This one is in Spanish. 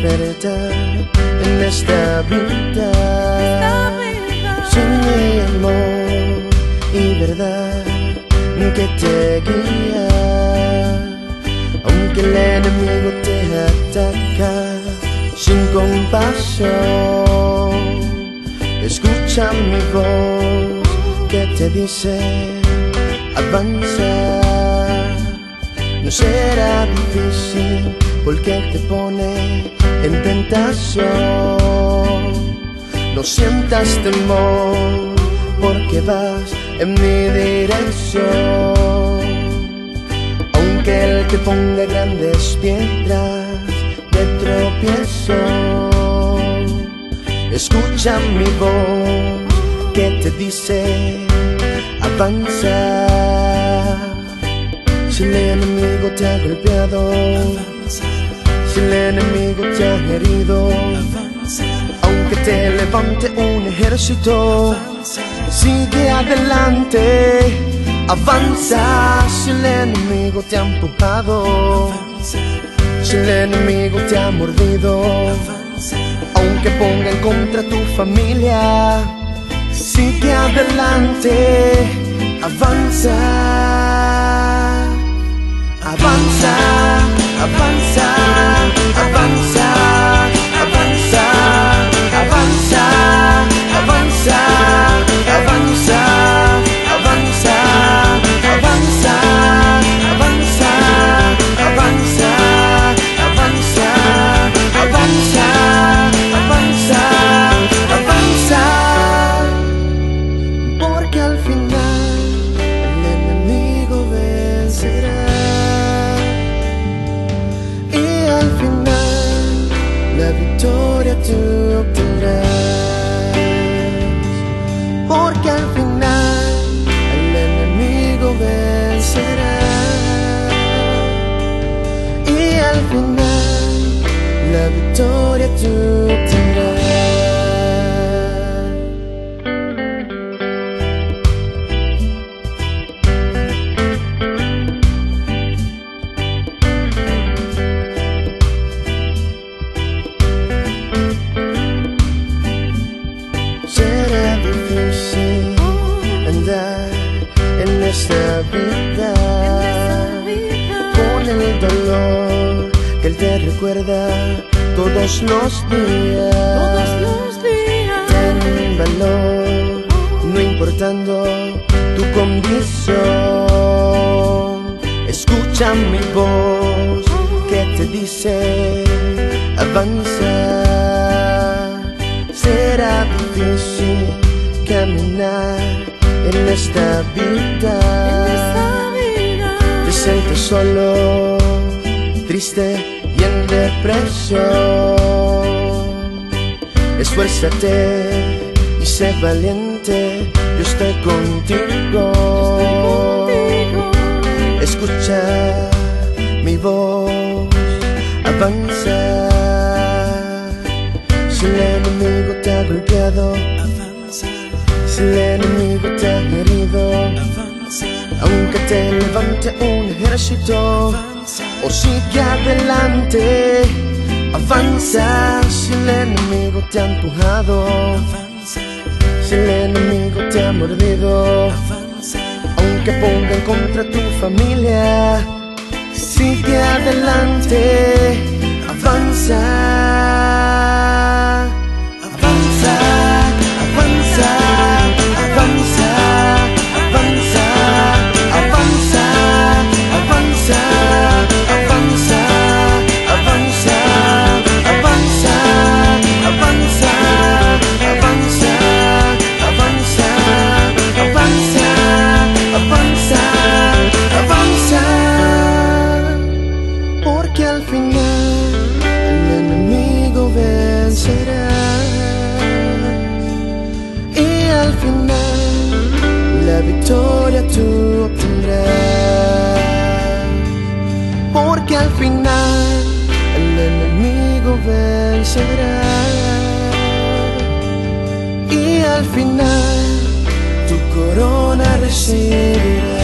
despertar en esta vida, sin mi amor y verdad que te guía. Aunque el enemigo te ataca sin compasión, escucha mi voz que te dice: avanza. No será difícil porque Él te pone en tentación. No sientas temor porque vas en mi dirección. Aunque Él te ponga grandes piedras de tropiezo, escucha mi voz que te dice: avanza. Si el enemigo te ha golpeado, si el enemigo te ha herido, aunque te levante un ejército, sigue adelante, avanza. Si el enemigo te ha empujado, si el enemigo te ha mordido, aunque ponga en contra tu familia, sigue adelante, avanza. Avanza, avanza, avanza, avanza, avanza, avanza, avanza, avanza, avanza, avanza, avanza, avanza, avanza, avanza, avanza. Porque al final el enemigo vencerá. Victoria tú obtendrás, porque al final el enemigo vencerá, y al final la victoria tú obtendrás. Será difícil andar en esta vida, con el dolor que Él te recuerda todos los días. Ten valor, no importando tu condición. Escucha mi voz que te dice: avanza. Será difícil caminar en esta vida, te sientes solo, triste y en depresión. Esfuérzate y sé valiente, yo estoy contigo. Escucha mi voz, avanza. Si el enemigo te ha golpeado, avanza. Si el enemigo te ha herido, avanza. Aunque te levante un ejército, avanza. O sigue adelante, avanza. Si el enemigo te ha empujado, avanza. Si el enemigo te ha mordido, avanza. Aunque ponga en contra tu familia, sigue adelante, avanza. Porque al final el enemigo vencerá, y al final la victoria tú obtendrás. Porque al final el enemigo vencerá, y al final tu corona recibirás.